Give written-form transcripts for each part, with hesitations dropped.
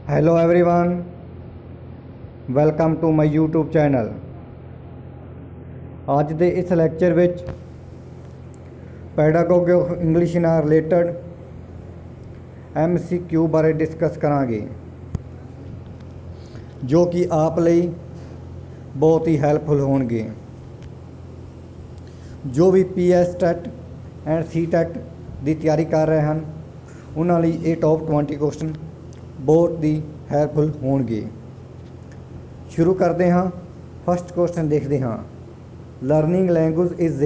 Hello everyone, welcome to my YouTube channel. आज दे इस लैक्चर विच पैडागोजी ऑफ इंग्लिश नाल रिलेटेड MCQ बारे डिस्कस करांगे, जो कि आप लई बहुत ही हैल्पफुल होणगे। जो भी PSTET एंड CTET की तैयारी कर रहे हैं उन्हां लई ये टॉप 20 क्वेश्चन बहुत ही हैल्पफुल होणगे। शुरू करते हाँ। फर्स्ट क्वेश्चन देखते हाँ। Learning language is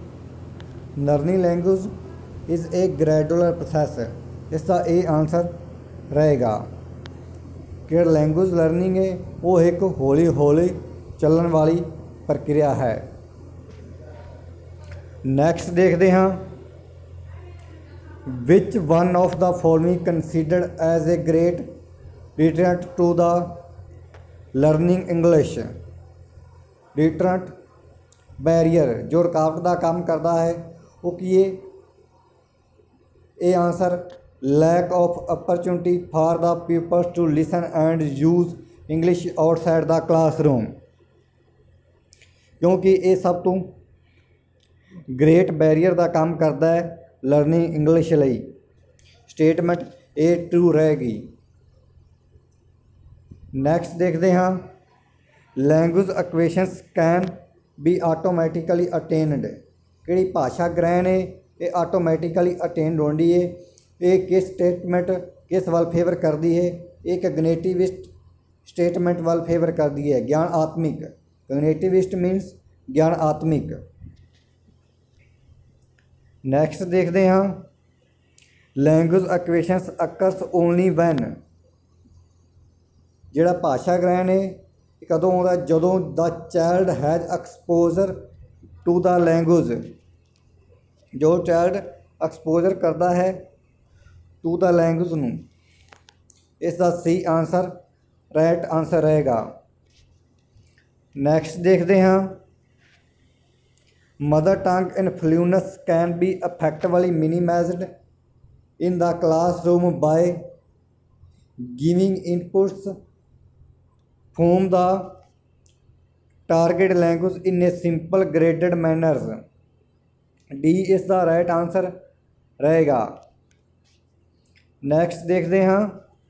a gradual process. इसका ए आंसर रहेगा कि लैंग्वेज लर्निंग है वो एक हौली हौली चलन वाली प्रक्रिया है। नैक्सट देखते हाँ। Which one of the following considered as a great deterrent to the learning English. Deterrent barrier जो रुकावट का काम करता है वो की A answer lack of opportunity for the peoples to listen and use English outside the classroom. क्योंकि ये सब तो ग्रेट बैरियर का काम करता है लर्निंग इंग्लिश लई। स्टेटमेंट ए ट्रू रहेगी। नैक्सट देखते हाँ। Language acquisitions can be automatically attained. कि भाषा ग्रहण है ये आटोमैटिकली अटेनड होती है। ये किस स्टेटमेंट किस वाल फेवर करती है? एक कग्नेटिविस्ट स्टेटमेंट वाल फेवर करती है, ज्ञान आत्मिक। कग्नेटिविस्ट मीन्स ज्ञान आत्मिक। नैक्सट देखते हाँ। Language acquisitions occurs only when. जिहड़ा भाषा ग्रहण है कदों आता जदों the child has exposure to the language. जो चाइल्ड एक्सपोजर करता है टू द लैंग्वेज नूं। इसका सी आंसर राइट आंसर रहेगा। नैक्सट देखते हाँ। Mother tongue influence can be effectively minimized in the classroom by giving inputs from the target language in a simple graded manners. D इसका right answer रहेगा। Next देखते हाँ।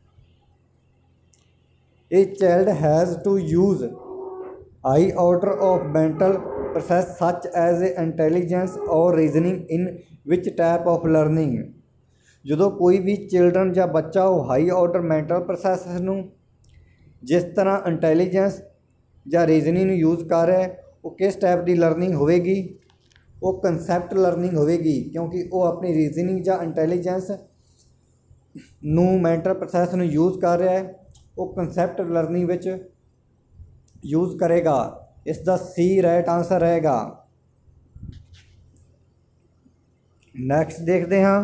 A child has to use high order of mental process such as a intelligence और reasoning in which type of learning. जो कोई भी children या बच्चा वो हाई ऑर्डर मैंटल प्रोसैस नूं जिस तरह इंटैलीजेंस या रीजनिंग यूज़ कर रहा है वो किस टाइप की लर्निंग होगी? वो कंसैप्ट लर्निंग होगी, क्योंकि वो अपनी रीजनिंग या इंटैलीजेंस नूं मैंटल प्रोसैस नूं यूज़ कर रहा है, वो कंसैप्ट लर्निंग विच यूज़ करेगा। इसका सी राइट आंसर रहेगा। नेक्स्ट देखते हाँ।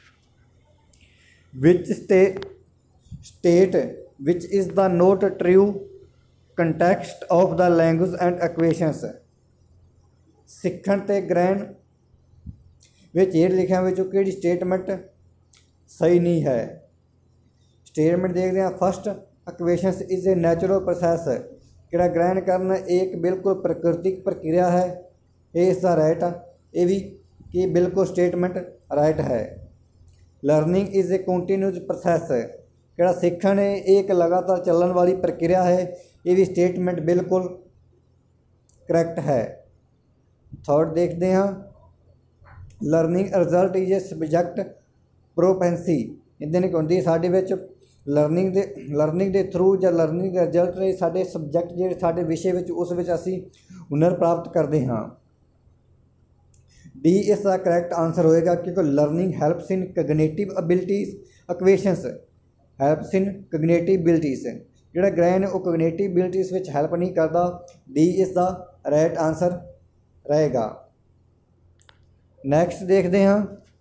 Which state which is the not true context of the language and acquisitions. सीखण ते ग्रहण विच ये लिखिया विचों किहड़ी स्टेटमेंट सही नहीं है? स्टेटमेंट देखते हैं। First acquisitions is a natural process. किहड़ा ग्रहण करना एक बिल्कुल प्राकृतिक प्रक्रिया है, ये इसका राइट आ। ये भी कि बिल्कुल स्टेटमेंट राइट है। Learning is a continuous process. किहड़ा सीखण है एक लगातार चलने वाली प्रक्रिया है, ये भी स्टेटमेंट बिल्कुल करैक्ट है। थर्ड देखते हैं। Learning result is a subject propensity. इदां नहीं होंदी साडे विच लर्निंग के थ्रू या लर्निंग के रिजल्ट ने साडे सबजैक्ट जिहड़े साडे विषय विच उस विच असीं हुनर प्राप्त करते हाँ। डी इसका करैक्ट आंसर होएगा, क्योंकि learning helps in cognitive abilities. Acquisitions helps in cognitive abilities. जिहड़ा ग्रहण है वो कग्नेटिव एबिलिटीज़ विच हैल्प नहीं करता। डी इसका राइट आंसर रहेगा। नैक्सट देखते हाँ।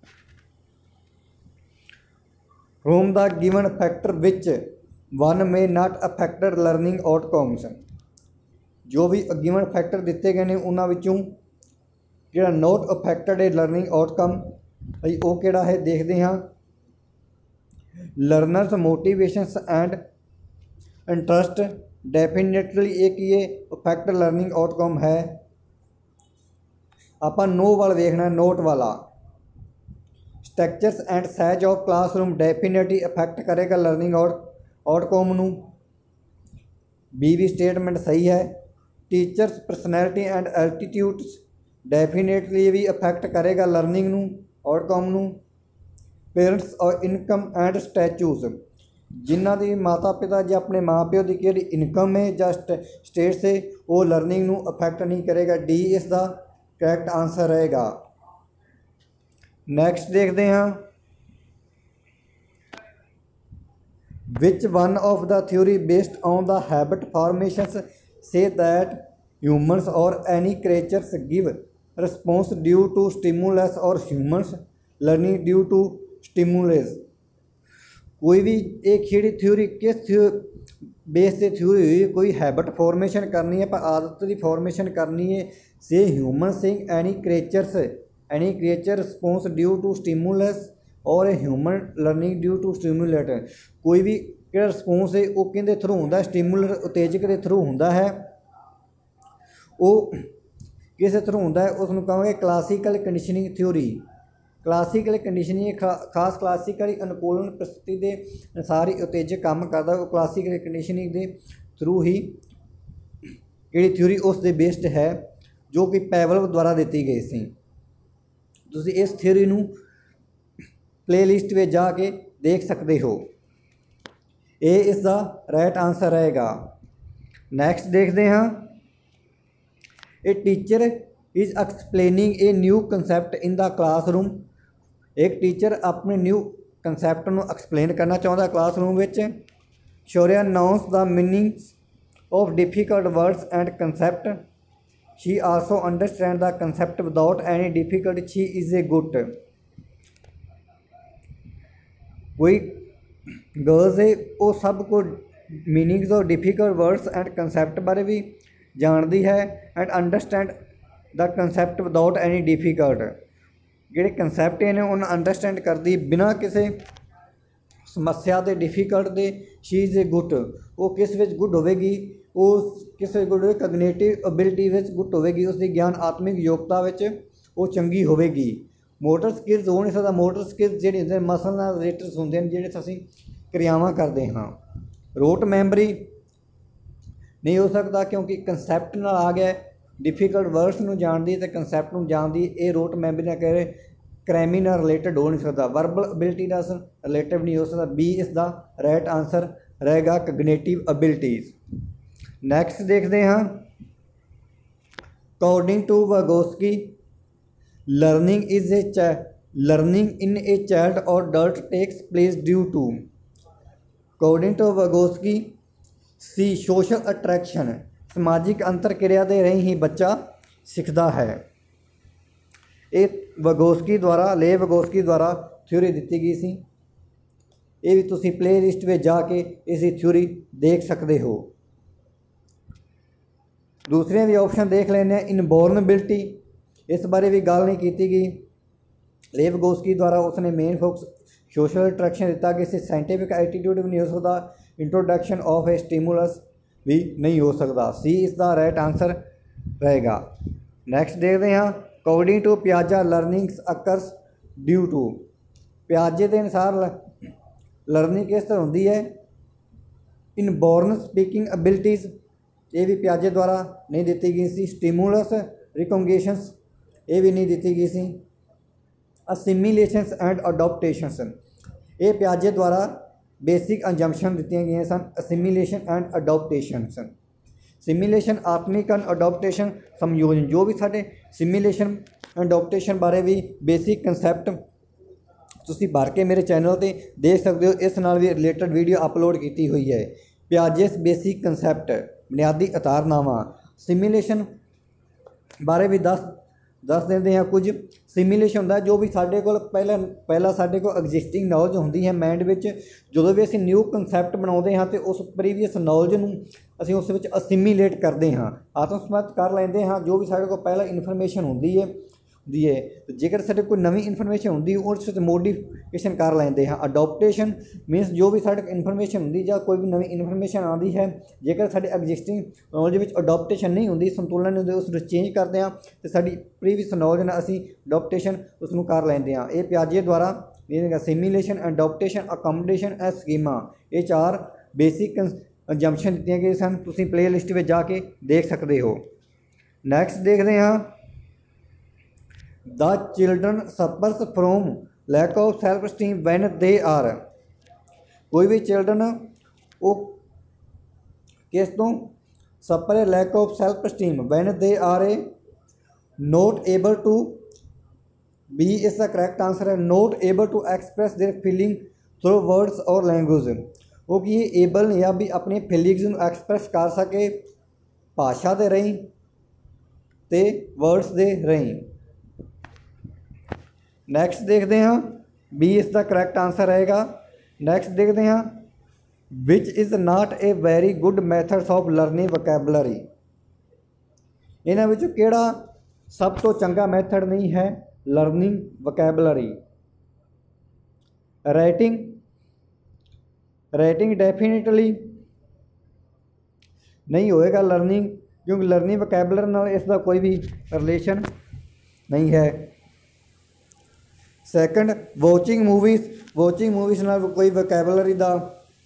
From the given factor which one may not affected learning outcomes. जो भी गिवन फैक्टर दिते गए हैं उन्हां विचों जिहड़ा नॉट अफेक्टेड है लर्निंग आउटकम वो किहड़ा है देखते हाँ। Learners motivations and interest definitely एक ये इफैक्ट लर्निंग आउटकम है। ਆਪਾਂ नो वाल देखना, नोट वाला structures and size of classroom definitely effect करेगा लर्निंग आउटकम नूं। बी भी स्टेटमेंट सही है। Teachers personality and attitudes definitely भी इफैक्ट करेगा लर्निंग नूं आउटकम नूं। पेरेंट्स और इनकम एंड स्टैचूस, जिन्हां दी माता पिता जो अपने माँ प्यो की किहड़ी इनकम है ਜਾਂ स्टेट से वो लर्निंग नूं इफैक्ट नहीं करेगा। डी इसका करैक्ट आंसर रहेगा। नैक्सट देखते हैं, which one of the theory based on the habit formations से दैट ह्यूमन्स और any creatures give response due to stimulus और humans learning due to stimulus. कोई भी एक ही थ्योरी किस बेस से थ्योरी हुई, कोई हैबिट फॉर्मेशन करनी है, पर आदत की फॉर्मेशन करनी है से ह्यूमन सिंग any creature response due to stimulus और human learning due to stimulate. कोई भी किहड़ा रिस्पॉन्स है वो किहदे थ्रू हुंदा, स्टिमुलर उत्तेजक के थ्रू हुंदा है, वो किस थ्रू हुंदा है, उसनूं कहांगे classical conditioning theory. Classical conditioning खास क्लासिकल अनुकूलन परिस्थिति के अनुसार ही उत्तेजक काम करता, वो क्लासिकल कंडीशनिंग के थ्रू ही किहड़ी थ्योरी उस दे बेस्ड है जो कि पैवल द्वारा दी गई सी। तुसीं इस थ्योरी नूं प्लेलिस्ट में जाके देख सकते हो। ये इसका राइट आंसर रहेगा। नैक्सट देखते हैं, a teacher is explaining a new concept in the classroom. एक टीचर अपने न्यू कंसैप्ट नूं एक्सप्लेन करना चाहता क्लासरूम विच। Shaurya knows the meanings of difficult words and concept. She also understand the concept without any difficult. She is a good. कोई girls है वो सब को meanings of difficult words and concept बारे भी जानती है and understand the concept without any difficult. ਜਿਹੜੇ ਕੰਸੈਪਟ ਨੇ ਉਹਨਾਂ ਅੰਡਰਸਟੈਂਡ ਕਰਦੀ ਬਿਨਾਂ ਕਿਸੇ ਸਮੱਸਿਆ ਦੇ डिफिकल्ट ਦੇ। ਸ਼ੀ ਇਜ਼ ਏ ਗੁੱਡ, ਉਹ ਕਿਸ ਵਿੱਚ ਗੁੱਡ ਹੋਵੇਗੀ, ਉਹ ਕਿਸੇ ਗੁੱਡ ਕੈਗਨੀਟਿਵ ਅਬਿਲਿਟੀ ਵਿੱਚ ਗੁੱਡ ਹੋਵੇਗੀ, ਉਸ ਦੀ ਗਿਆਨ ਆਤਮਿਕ ਯੋਗਤਾ ਵਿੱਚ ਉਹ ਚੰਗੀ ਹੋਵੇਗੀ। ਮੋਟਰ ਸਕਿੱਲਸ ਹੋ ਨਹੀਂ ਸਕਦਾ, ਮੋਟਰ ਸਕਿੱਲਸ ਜਿਹੜੇ ਹੁੰਦੇ ਮਸਲ ਨਾਲ ਰਿਲੇਟਡ ਹੁੰਦੇ ਨੇ, ਜਿਹੜੇ ਅਸੀਂ ਕਿਰਿਆਵਾਂ ਕਰਦੇ ਹਾਂ। ਰੋਟ ਮੈਮਰੀ नहीं हो सकता क्योंकि कंसैप्ट नाल आ गया। डिफिकल्ट वर्ड्स नूं जानदी ते कंसैप्ट नूं जानदी, ये रोट मैमरी ना कह क्रैमी नाल रिलेटेड हो नहीं सकता। वर्बल अबिलिटी नाल रिलेटिव नहीं हो सकता। बी इसका राइट आंसर रहेगा, कग्नेटिव अबिलिटीज़। नैक्सट देखते हैं, according to Vygotsky learning in a child और adult takes place due to. According to Vygotsky C social attraction, समाजिक अंतर क्रिया के राही ही बच्चा सीखता है। ये वागोस्की द्वारा थ्योरी दी गई सी। ये भी तुसी प्ले लिस्ट में जाके इसी थ्योरी देख सकते हो। दूसरे भी ऑप्शन देख लेने। इनबोर्नबिलिटी, इस बारे भी गल नहीं की गई। वागोस्की द्वारा उसने मेन फोकस सोशल अट्रैक्शन दिता कि इसे साइंटिफिक एटीट्यूड भी नहीं हो सकता, इंट्रोडक्शन ऑफ ए स्टिमुलस भी नहीं हो सकता। सी इसका राइट आंसर रहेगा। नैक्सट देखते हैं, अकॉर्डिंग टू पियाजा लर्निंग्स अकर्स ड्यू टू। पियाजे के अनुसार लर्निंग किस तरह होती है, इनबोर्न स्पीकिंग एबिलिटीज़, ये भी पियाजे द्वारा नहीं दी गई सी। स्टिमुलस रिकॉग्निशंस, ये भी नहीं दी गई सी। असिमिलेशंस एंड अडोप्टेशंस, ये पियाजे द्वारा बेसिक अंजम्पशन दी गई सन। असिमिलेशन एंड अडोप्टेशंस, सिमिलेशन आत्मिकन, अडोप्टेशन संयोजन। जो भी साढ़े सिमिलेशन अडोप्टेशन बारे भी बेसिक कंसैप्ट तुसी भर के मेरे चैनल पर देख सकते हो। इस नाल भी रिलेटेड वीडियो अपलोड की हुई है। पियाजेस बेसिक कंसैप्ट, बुनियादी अतारनामा। सिमिलेशन बारे भी दस देते हैं कुछ। सिमिलेशन होंदा जो भी साढ़े को पहला साढ़े को एग्जिस्टिंग नॉलेज होंदी है माइंड विच। जो भी असीं न्यू कंसैप्ट बनाते हैं तो उस प्रीवियस नॉलेज नूं असीं उस विच असिमिलेट करते हाँ, आत्मसमर्थ कर लेंदे हाँ। जो भी साढ़े को पहला इन्फॉर्मेशन होंदी है दी है। तो जेकर साडे कोई नवी इन्फॉर्मेशन होंदी उस मोडिफिकेशन कर लेंदे हाँ। अडोप्टेशन मीनस जो भी साडे इन्फॉर्मेशन होंदी जां कोई भी नवी इन्फॉर्मेशन आती है, जेकर साडे एग्जिस्टिंग नॉलेज विच अडोप्टेशन नहीं होंदी, संतुलन नहीं होंदा, उसनूं चेंज करते हैं तो साडी प्रीवियस नॉलेज नाल असीं अडोप्टेशन उसनूं कर लैंदे हां। ये पियाजे द्वारा simulation, adaptation, accommodation and schema, ये 4 बेसिक कंजम्पशन दित्तियां गई सन। तुसीं प्ले लिस्ट में जाके देख सकते हो। नैक्सट देखते हैं the children suffers from lack of self esteem when they are, कोई भी चिल्ड्रन वो किस तो सफर है lack of self esteem when they are A not able to be is the correct answer है। Not able to express their feeling through words और language, वो कि ये एबल या भी अपनी फीलिंग्स एक्सप्रैस कर सके भाषा दे रही ते वर्ड्स दे रही। नैक्सट देखते हैं बी इसका करैक्ट आंसर रहेगा। नैक्सट देखते हैं which is not a very good methods of learning vocabulary, इन्हां विचों किहड़ा सब तो चंगा मैथड नहीं है learning vocabulary. Writing, writing definitely नहीं होएगा लर्निंग, क्योंकि लर्निंग वोकैबलरी नाल इसका कोई भी रिलेशन नहीं है। Second watching movies, watching movies नाल कोई वोकैबलरी का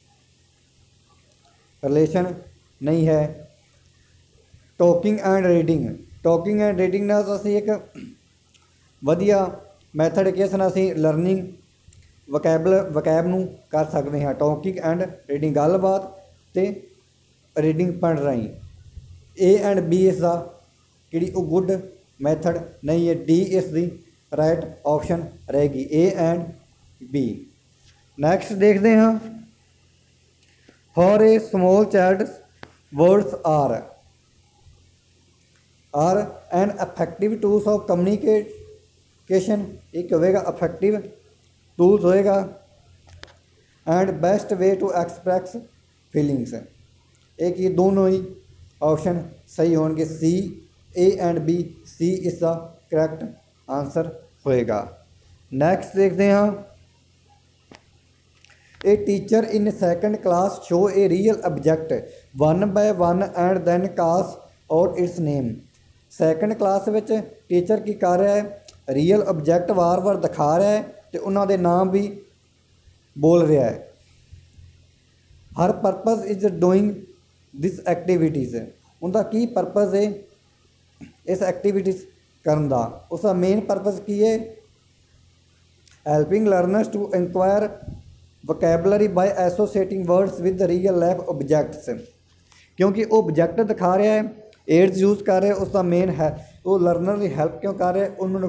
रिलेशन नहीं है। Talking and reading, talking and reading नाल असीं एक वधिया मैथड किस नाल असीं लर्निंग वकैब नूं कर सकते हैं। टॉकिंग एंड रीडिंग गलबात ते रीडिंग पढ़ रही। ए एंड बी इसका कि गुड मैथड नहीं है। डी इसकी राइट ऑप्शन रहेगी, ए एंड बी। नैक्सट देखते हैं for a small child words are an affective tools of communication, एक होएगा अफेक्टिव टूल्स होएगा and best way to express feelings, एक ये दोनों ही ऑप्शन सही होंगे। सी, ए एंड बी, सी इसका करेक्ट आंसर होएगा। नेक्स्ट देखते हैं a teacher in second class show a real object one by one and then calls out its name. Second class विच टीचर की कर रहा है, रियल ऑब्जेक्ट वार वार दिखा रहा है तो उन्होंने नाम भी बोल रहा है। Her purpose is doing this activities, उनका की परपज़ है इस एक्टिविटीज़ करन दा, उसका मेन परपज़ की है helping learners to inquire vocabulary by associating words with real life objects, क्योंकि वो ऑब्जेक्ट दिखा रहा है, एड्स यूज़ कर रहे हैं, उसका मेन है वो लर्नर की हेल्प क्यों कर रहे हैं, उन्होंने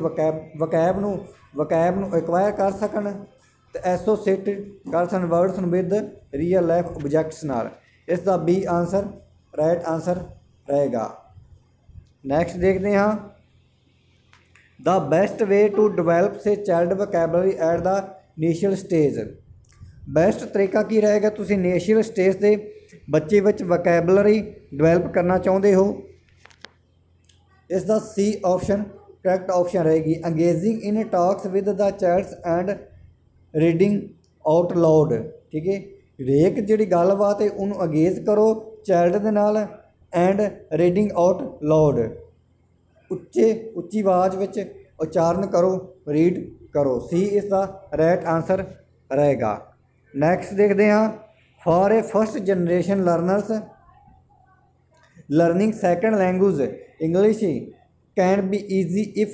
वकैब एक्वायर कर सकन तो एसोसिएट कर सकन words with real life objects नाल। इसका बी आंसर राइट आंसर रहेगा। नैक्सट देखते हैं the best way to develop से child vocabulary at the initial stage. Best तरीका की रहेगा, तुसीं इनिशियल स्टेज से बच्चे विच वोकैबलरी डिवेलप करना चाहते हो, इसका सी ऑप्शन करैक्ट ऑप्शन रहेगी। Engaging in talks with the childs and reading out loud, ठीक है, हरेक जी गलबात है उन्होंने अंगेज करो चाइल्ड दे नाल एंड रीडिंग आउट लाउड, उच्ची आवाज़ विच उच्चारण करो, रीड करो। सी इसका राइट आंसर रहेगा। नैक्सट देखते हैं for a first generation learners learning second language English can be easy if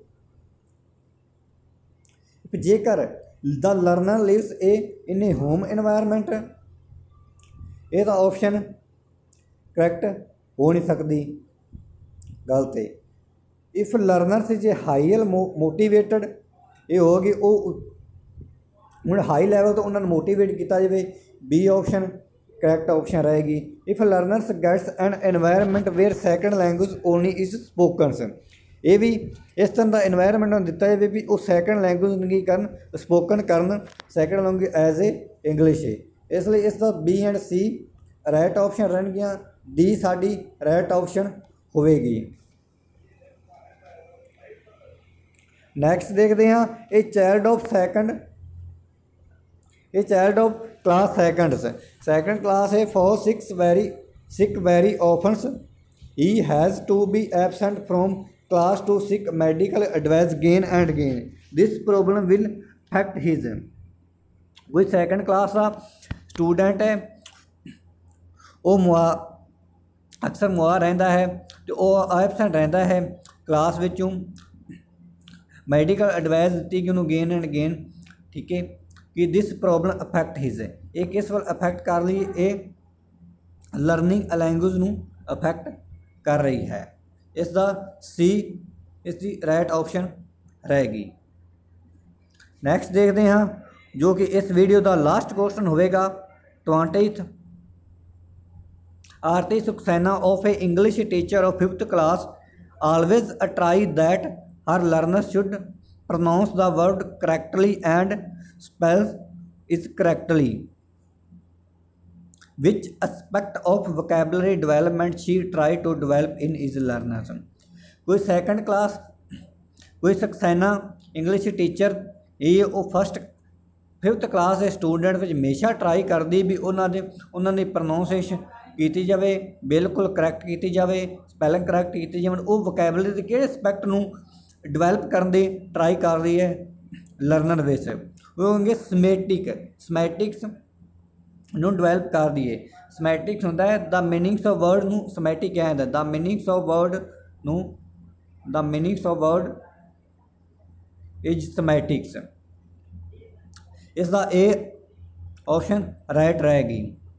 जेकर the learner lives in a home environment, ये ऑप्शन करैक्ट हो नहीं सकती, गलत है। If learners is a highly motivated, ये होगी वो हूँ हाई लैवल तो उन्होंने मोटिवेट किया जाए, बी ऑप्शन करैक्ट ऑप्शन रहेगी। If learners gets an environment where second language only is spoken, ये भी इस तरह का एनवायरनमेंट दिता जाए भी वो सैकेंड लैंग्वेज की करन स्पोकन करन second language as a English है, इसलिए इसका B and C right option रहनगियां, डी साडी राइट ऑप्शन होवेगी। नैक्सट देखते हैं a child of class second class है for sick very often he has to be absent from class to seek medical advice again and again. This problem will affect his कोई second class का student है वो अक्सर मुआ रहिंदा है तो वह एबसेंट रहिंदा है क्लास विचों मैडिकल एडवाइस दी कि उन्होंने गेन एंड गेन ठीक है कि दिस प्रॉब्लम अफैक्ट हिज ये किस वाल अफैक्ट कर रही है लर्निंग लैंग्वेज नूं अफैक्ट कर रही है इसका सी इसकी राइट ऑप्शन रहेगी। नैक्सट देखते हैं जो कि इस वीडियो का लास्ट क्वेश्चन होगा 20th Aarti Saxena of a English teacher of 5th class always try that her learners should pronounce the word correctly and spell it correctly. Which aspect of vocabulary development she try to develop in his learners? कोई second class कोई Saxena English teacher ये वो first 5th class के student में हमेशा try करती भी उन्होंने प्रोनाउंसिएशन की जाए बिल्कुल करैक्ट की जाए स्पैलिंग करैक्ट की जाए वो वोकैबलरी के किहड़े एस्पैक्ट नूं डिवेलप करने दी ट्राई कर रही है लर्नर बेस वो होंगे समैटिक्स नूं डिवेलप कर दी है। समैटिक्स होंदा है द मीनिंग्स ऑफ वर्ड नूं समैटिक क्या है the meanings of word is semantics इसका ए ऑप्शन राइट रहेगी।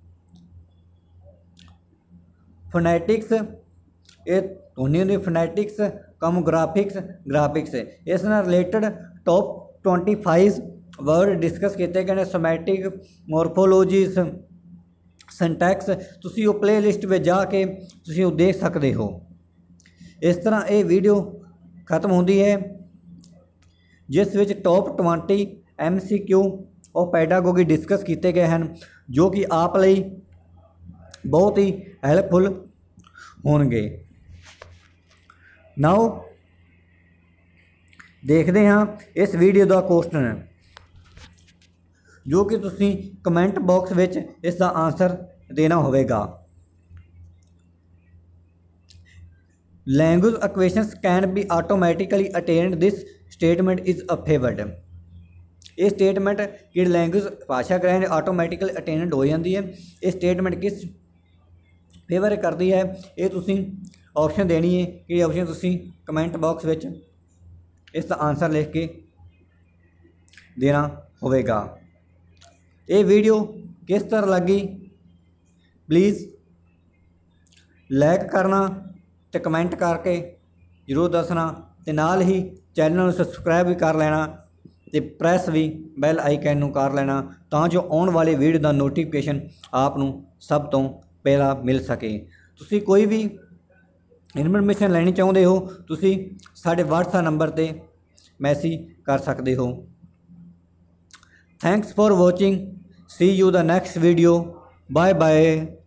फोनैटिक्स ये होनी फोनैटिक्स कम ग्राफिक्स इस रिलेटेड टॉप 25 वर्ड डिस्कस किए गए समैटिक मॉर्फोलॉजीज सिंटैक्स तुसी वो प्ले लिस्ट में जाके तुसी वो देख सकते हो। इस तरह ये वीडियो खत्म होती है जिस विच टॉप 20 MCQ और पैडागोगी डिस्कस किए गए हैं जो कि आप लई बहुत ही हेल्पफुल होंगे। नाउ देखते हैं इस वीडियो का क्वेश्चन जो कि तुसी कमेंट बॉक्स विच इसका आंसर देना होगा। Language acquisitions can be automatically attained this statement is a favoured ये स्टेटमेंट कि लैंग्वेज भाषा ग्रहण ऑटोमैटिकली अटेन्ड हो जाती है ये स्टेटमेंट किस फेवर करती है ये तुसी ऑप्शन देनी है कि ऑप्शन तुसी कमेंट बॉक्स विच इसका आंसर लिख के देना होगा। ये वीडियो किस तरह लगी प्लीज़ लाइक करना तो कमेंट करके जरूर दसना ते नाल ही चैनल सबसक्राइब भी कर लेना ते प्रेस भी बैल आइकन नूं कर लेना तां जो आने वाले वीडियो का नोटिफिकेशन आपनूं सब तो पहला मिल सके। तुसी कोई भी इनफॉर्मेशन लैनी चाहते हो तुसी साडे WhatsApp नंबर ते मैसेज कर सकते हो। Thanks for watching see you the next video bye bye.